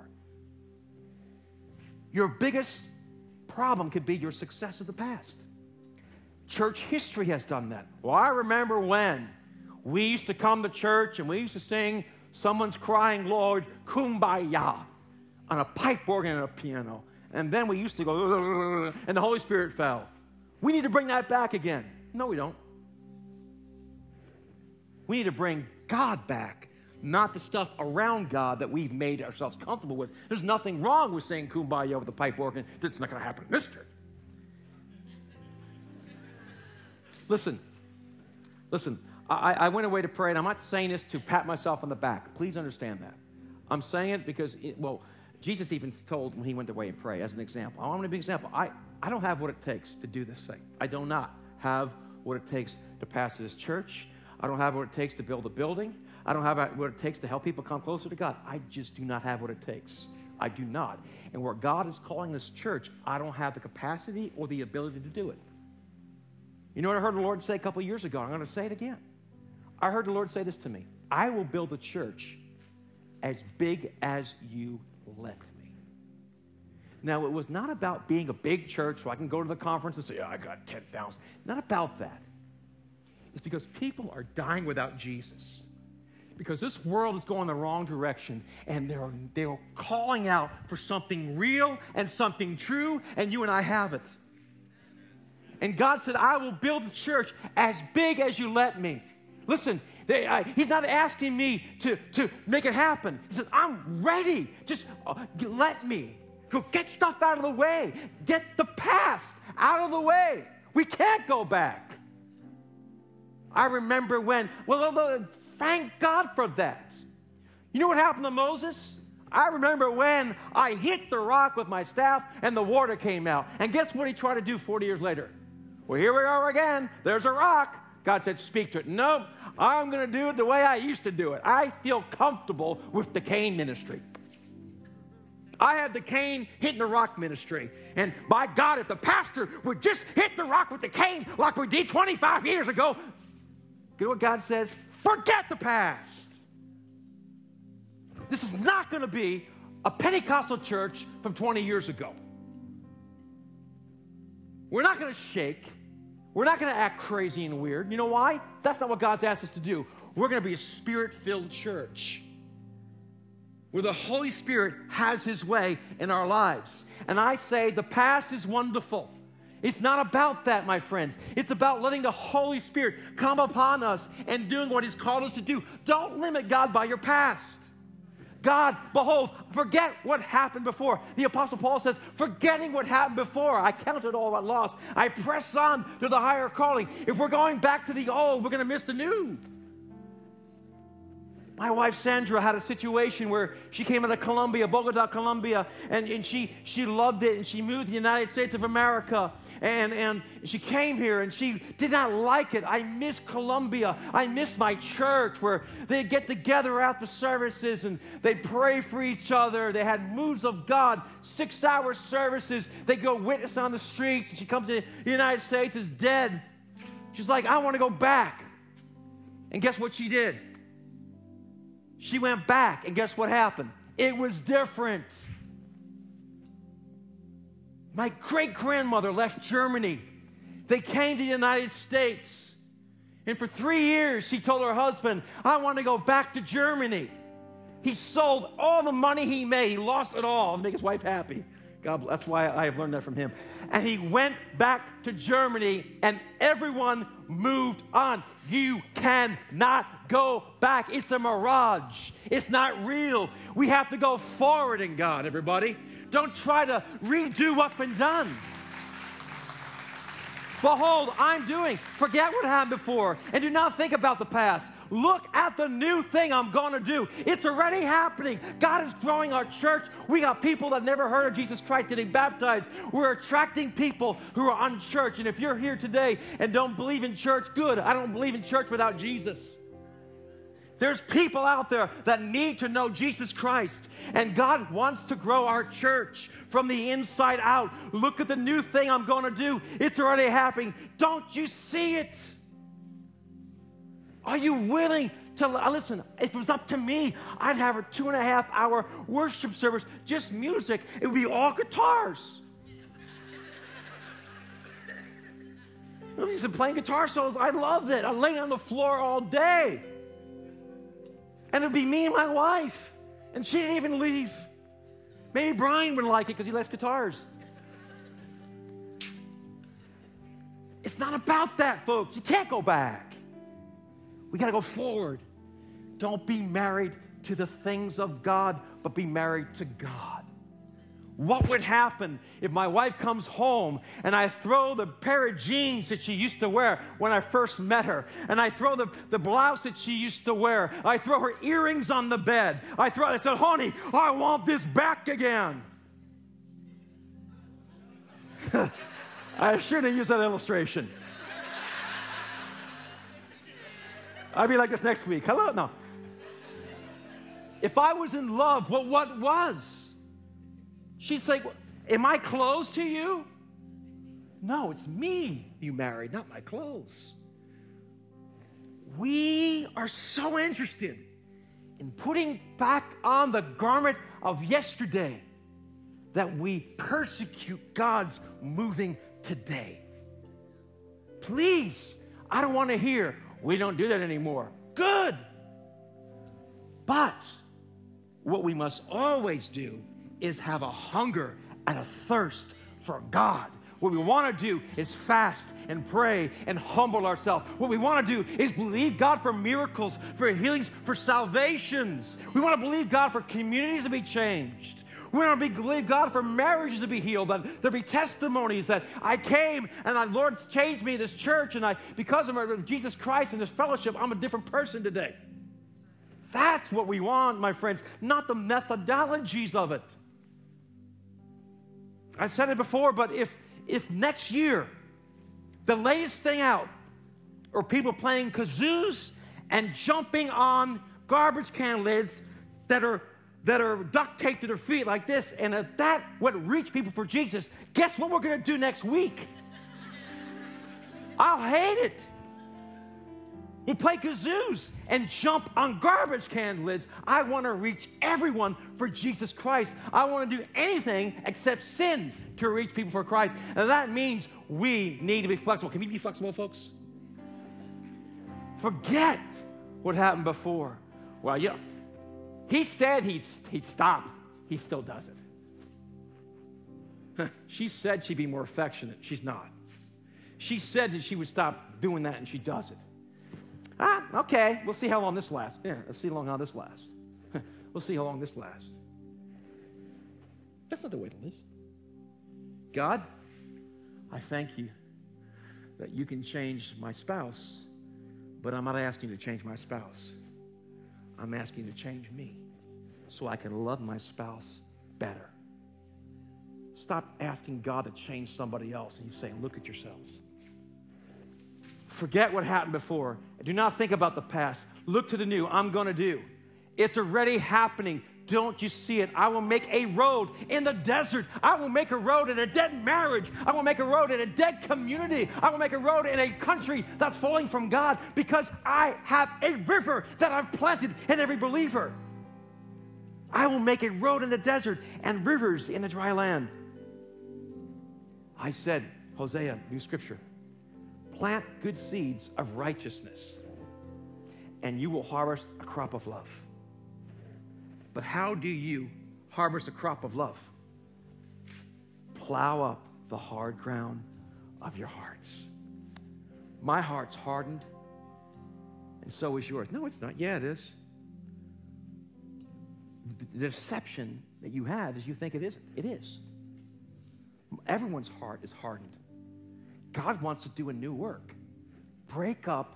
Your biggest problem could be your success of the past. Church history has done that. Well, I remember when we used to come to church and we used to sing Someone's Crying, Lord, Kumbaya, on a pipe organ and a piano. And then we used to go, and the Holy Spirit fell. We need to bring that back again. No, we don't. We need to bring God back. Not the stuff around God that we've made ourselves comfortable with. There's nothing wrong with saying Kumbaya with a pipe organ. That's not going to happen in this church. Listen, listen, I, I went away to pray, and I'm not saying this to pat myself on the back. Please understand that. I'm saying it because, it, well, Jesus even told when he went away and pray, as an example. I want to be an example. I, I don't have what it takes to do this thing. I do not have what it takes to pastor this church. I don't have what it takes to build a building. I don't have what it takes to help people come closer to God. I just do not have what it takes. I do not. And where God is calling this church, I don't have the capacity or the ability to do it. You know what I heard the Lord say a couple of years ago? I'm going to say it again. I heard the Lord say this to me. I will build a church as big as you let me. Now, it was not about being a big church so I can go to the conference and say, yeah, I got ten thousand. Not about that. It's because people are dying without Jesus. Because this world is going the wrong direction, and they're, they're calling out for something real and something true, and you and I have it. And God said, I will build the church as big as you let me. Listen, they, I, he's not asking me to, to make it happen. He says, I'm ready. Just uh, let me. Go get stuff out of the way. Get the past out of the way. We can't go back. I remember when, well, thank God for that. You know what happened to Moses? I remember when I hit the rock with my staff and the water came out. And guess what he tried to do forty years later? Well, here we are again. There's a rock. God said, speak to it. No, I'm going to do it the way I used to do it. I feel comfortable with the cane ministry. I had the cane hitting the rock ministry. And by God, if the pastor would just hit the rock with the cane like we did twenty-five years ago, you know what God says? Forget the past. This is not going to be a Pentecostal church from twenty years ago. We're not going to shake. We're not going to act crazy and weird. You know why? That's not what God's asked us to do. We're going to be a Spirit-filled church where the Holy Spirit has His way in our lives. And I say the past is wonderful. It's not about that, my friends. It's about letting the Holy Spirit come upon us and doing what He's called us to do. Don't limit God by your past. God, behold, forget what happened before. The Apostle Paul says, forgetting what happened before, I count it all a loss. I press on to the higher calling. If we're going back to the old, we're going to miss the new. My wife, Sandra, had a situation where she came out of Colombia, Bogota, Colombia, and, and she, she loved it, and she moved to the United States of America, and, and she came here, and she did not like it. I miss Colombia. I miss my church where they'd get together after services, and they'd pray for each other. They had moves of God, six-hour services. They'd go witness on the streets, and she comes to the United States, is dead. She's like, I want to go back. And guess what she did? She went back, and guess what happened? It was different. My great-grandmother left Germany. They came to the United States. And for three years, she told her husband, I want to go back to Germany. He sold all the money he made. He lost it all to make his wife happy. God, that's why I have learned that from him. And he went back to Germany, and everyone moved on. You cannot go back. It's a mirage. It's not real. We have to go forward in God, everybody. Don't try to redo what's been done. Behold, I'm doing. Forget what happened before, and do not think about the past. Look at the new thing I'm going to do. It's already happening. God is growing our church. We got people that never heard of Jesus Christ getting baptized. We're attracting people who are unchurched. And if you're here today and don't believe in church, good. I don't believe in church without Jesus. There's people out there that need to know Jesus Christ, and God wants to grow our church from the inside out. Look at the new thing I'm going to do. It's already happening. Don't you see it? Are you willing to, listen, if it was up to me, I'd have a two and a half hour worship service, just music. It would be all guitars. He's been playing guitar solos. I love it. I'm laying on the floor all day. And it'd be me and my wife. And she didn't even leave. Maybe Brian would like it because he likes guitars. It's not about that, folks. You can't go back. We got to go forward. Don't be married to the things of God, but be married to God. What would happen if my wife comes home and I throw the pair of jeans that she used to wear when I first met her, and I throw the, the blouse that she used to wear, I throw her earrings on the bed, I throw, I said, honey, I want this back again. I shouldn't use that illustration. I'll be like this next week. Hello? No. If I was in love, well, what was? She'd say, am I clothes to you? No, it's me you married, not my clothes. We are so interested in putting back on the garment of yesterday that we persecute God's moving today. Please, I don't want to hear, we don't do that anymore. Good. But what we must always do is have a hunger and a thirst for God. What we want to do is fast and pray and humble ourselves. What we want to do is believe God for miracles, for healings, for salvations. We want to believe God for communities to be changed. We want to believe God for marriages to be healed, that there be testimonies that I came and the Lord changed me, this church, and I, because of Jesus Christ and this fellowship, I'm a different person today. That's what we want, my friends, not the methodologies of it. I said it before, but if, if next year the latest thing out are people playing kazoos and jumping on garbage can lids that are, that are duct taped to their feet like this, and if that would reach people for Jesus, guess what we're going to do next week? I'll hate it. We'll play kazoos and jump on garbage can lids. I want to reach everyone for Jesus Christ. I want to do anything except sin to reach people for Christ. And that means we need to be flexible. Can we be flexible, folks? Forget what happened before. Well, you know, he said he'd, he'd stop. He still does it. She said she'd be more affectionate. She's not. She said that she would stop doing that, and she does it. Ah, okay, we'll see how long this lasts. Yeah, let's see how long how this lasts. We'll see how long this lasts. That's not the way to live. God, I thank you that you can change my spouse, but I'm not asking you to change my spouse. I'm asking you to change me so I can love my spouse better. Stop asking God to change somebody else, and he's saying, look at yourselves. Forget what happened before. Do not think about the past. Look to the new. I'm going to do. It's already happening. Don't you see it? I will make a road in the desert. I will make a road in a dead marriage. I will make a road in a dead community. I will make a road in a country that's falling from God because I have a river that I've planted in every believer. I will make a road in the desert and rivers in the dry land. I said, Hosea, new scripture, plant good seeds of righteousness, and you will harvest a crop of love. But how do you harvest a crop of love? Plow up the hard ground of your hearts. My heart's hardened, and so is yours. No, it's not. Yeah, it is. The deception that you have is you think it isn't. It is. Everyone's heart is hardened. God wants to do a new work. Break up,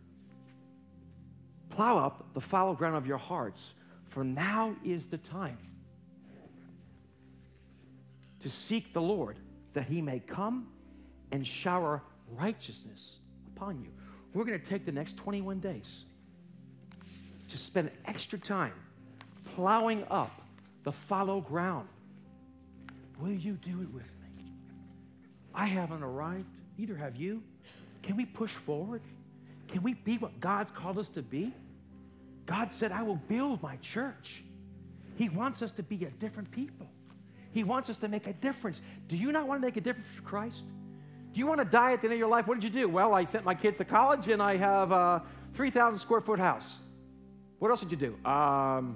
plow up the fallow ground of your hearts, for now is the time to seek the Lord, that he may come and shower righteousness upon you. We're going to take the next twenty-one days to spend extra time plowing up the fallow ground. Will you do it with me? I haven't arrived. Neither have you. Can we push forward? Can we be what God's called us to be? God said, I will build my church. He wants us to be a different people. He wants us to make a difference. Do you not want to make a difference for Christ? Do you want to die at the end of your life? What did you do? Well, I sent my kids to college, and I have a three thousand square foot house. What else did you do? Um...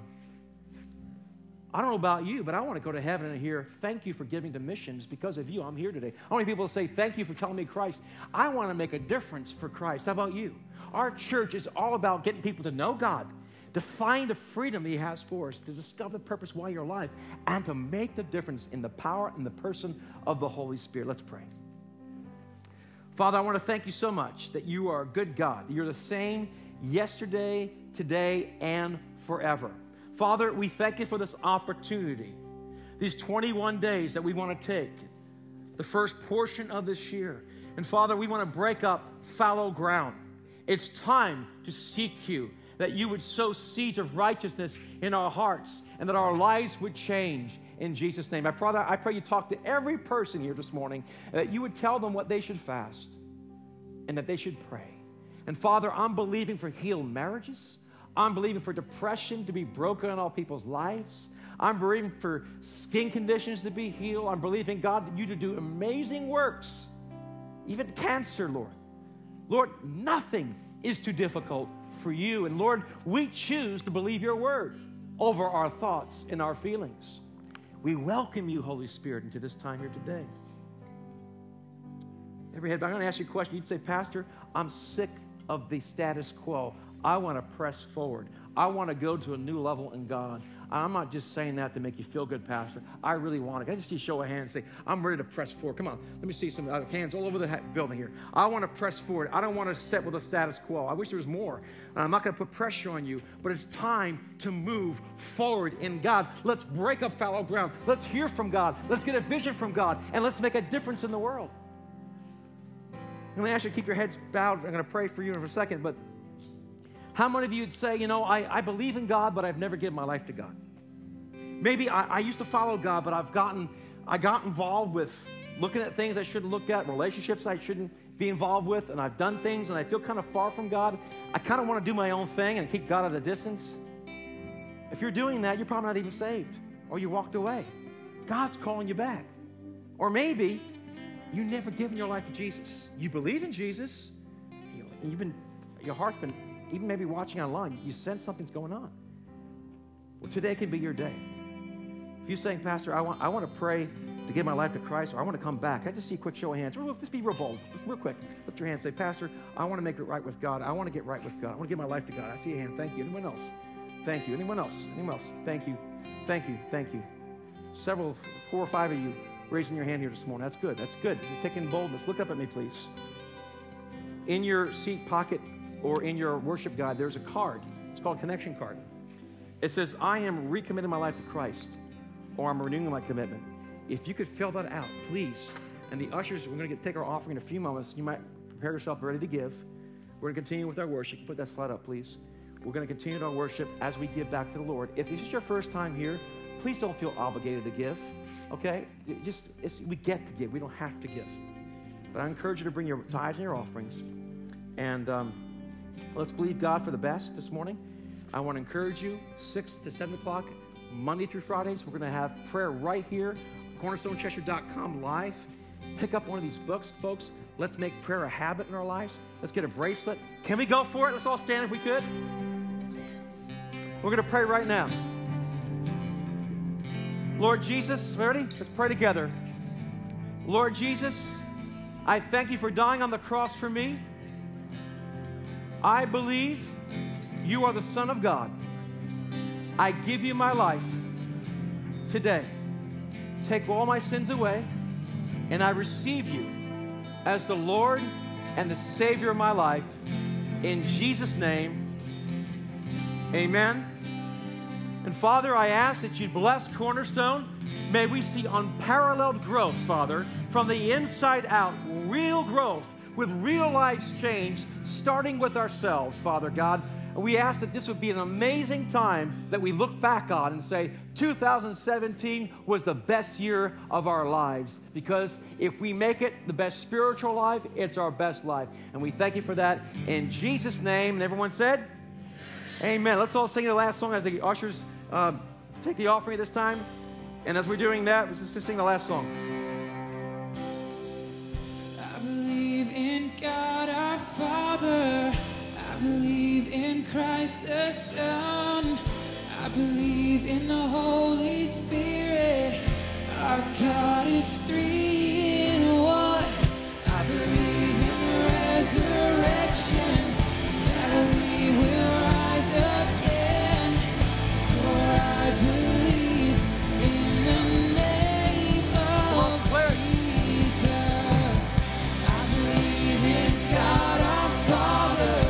I don't know about you, but I want to go to heaven and hear, thank you for giving to missions. Because of you, I'm here today. I want people to say, thank you for telling me Christ. I want to make a difference for Christ. How about you? Our church is all about getting people to know God, to find the freedom he has for us, to discover the purpose why you're alive, and to make the difference in the power and the person of the Holy Spirit. Let's pray. Father, I want to thank you so much that you are a good God. You're the same yesterday, today, and forever. Father, we thank you for this opportunity, these twenty-one days that we want to take, the first portion of this year. And Father, we want to break up fallow ground. It's time to seek you, that you would sow seeds of righteousness in our hearts and that our lives would change in Jesus' name. I pray, I pray you talk to every person here this morning, that you would tell them what they should fast and that they should pray. And Father, I'm believing for healed marriages. I'm believing for depression to be broken in all people's lives. I'm believing for skin conditions to be healed. I'm believing, God, you to do amazing works, even cancer, Lord. Lord, nothing is too difficult for you. And Lord, we choose to believe your word over our thoughts and our feelings. We welcome you, Holy Spirit, into this time here today. Every head, I'm going to ask you a question. You'd say, Pastor, I'm sick of the status quo. I want to press forward. I want to go to a new level in God. I'm not just saying that to make you feel good, Pastor. I really want to. Can I just see a show of hands say, I'm ready to press forward. Come on. Let me see some uh, hands all over the building here. I want to press forward. I don't want to sit with the status quo. I wish there was more. I'm not going to put pressure on you, but it's time to move forward in God. Let's break up fallow ground. Let's hear from God. Let's get a vision from God, and let's make a difference in the world. I'm going to ask you to keep your heads bowed. I'm going to pray for you in a second, but how many of you would say, you know, I, I believe in God, but I've never given my life to God? Maybe I, I used to follow God, but I've gotten, I got involved with looking at things I shouldn't look at, relationships I shouldn't be involved with, and I've done things, and I feel kind of far from God. I kind of want to do my own thing and keep God at a distance. If you're doing that, you're probably not even saved, or you walked away. God's calling you back. Or maybe you never given your life to Jesus. You believe in Jesus. You, you've been, your heart's been, even maybe watching online, you sense something's going on. Well, today can be your day. If you're saying, Pastor, I want, I want to pray to give my life to Christ, or I want to come back, I just see a quick show of hands. Just be real bold, just real quick. Lift your hand, say, Pastor, I want to make it right with God. I want to get right with God. I want to give my life to God. I see a hand. Thank you. Anyone else? Thank you. Anyone else? Anyone else? Thank you. Thank you. Thank you. Several, four or five of you raising your hand here this morning. That's good. That's good. You're taking boldness. Look up at me, please. In your seat pocket or in your worship guide, there's a card. It's called a connection card. It says, I am recommitting my life to Christ, or I'm renewing my commitment. If you could fill that out, please. And the ushers, we're going to get, take our offering in a few moments. You might prepare yourself ready to give. We're going to continue with our worship. Put that slide up, please. We're going to continue our worship as we give back to the Lord. If this is your first time here, please don't feel obligated to give, okay? Just it's, we get to give. We don't have to give. But I encourage you to bring your tithes and your offerings. And um, let's believe God for the best this morning. I want to encourage you, six to seven o'clock, Monday through Fridays, we're going to have prayer right here, cornerstone cheshire dot com live. Pick up one of these books, folks. Let's make prayer a habit in our lives. Let's get a bracelet. Can we go for it? Let's all stand if we could. We're going to pray right now. Lord Jesus, ready? Let's pray together. Lord Jesus, I thank you for dying on the cross for me. I believe you are the Son of God. I give you my life today. Take all my sins away, and I receive you as the Lord and the Savior of my life. In Jesus' name, amen. And Father, I ask that you bless Cornerstone. May we see unparalleled growth, Father, from the inside out, real growth with real lives changed, starting with ourselves, Father God. And we ask that this would be an amazing time that we look back on and say, two thousand seventeen was the best year of our lives. Because if we make it the best spiritual life, it's our best life. And we thank you for that in Jesus' name. And everyone said, amen. Let's all sing the last song as the ushers uh, take the offering at this time. And as we're doing that, let's just sing the last song. I believe in God our Father. I believe in Christ the Son. I believe in the Holy Spirit. Our God is three in one. I believe in the resurrection, that we will rise again. For I believe in the name of Jesus. I believe in God our Father.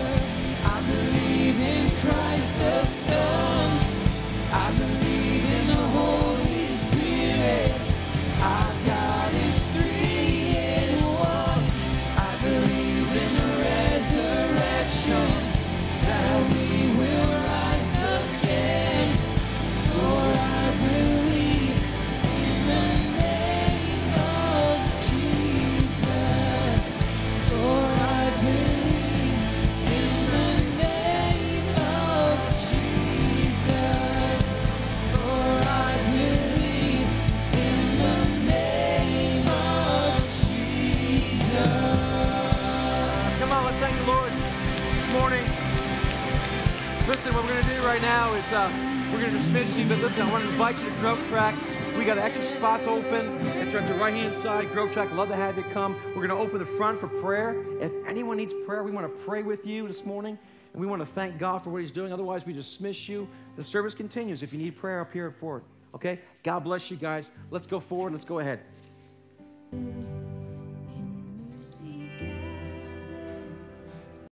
Christ the Son, I believe in the Holy Spirit. Our God is three in one. I believe in the resurrection, that we will rise again. For I believe in the name of Jesus. For I believe in the name of Jesus. For I believe in the name of Jesus. Come on, let's thank the Lord this morning. Listen, what we're going to do right now is uh, we're going to dismiss you, but listen, I want to invite you to Grove Track. We got extra spots open. It's on the right-hand side, Grove Track. Love to have you come. We're going to open the front for prayer. If anyone needs prayer, we want to pray with you this morning, and we want to thank God for what he's doing. Otherwise, we dismiss you. The service continues. If you need prayer, up here forward. Okay? God bless you guys. Let's go forward. Let's go ahead.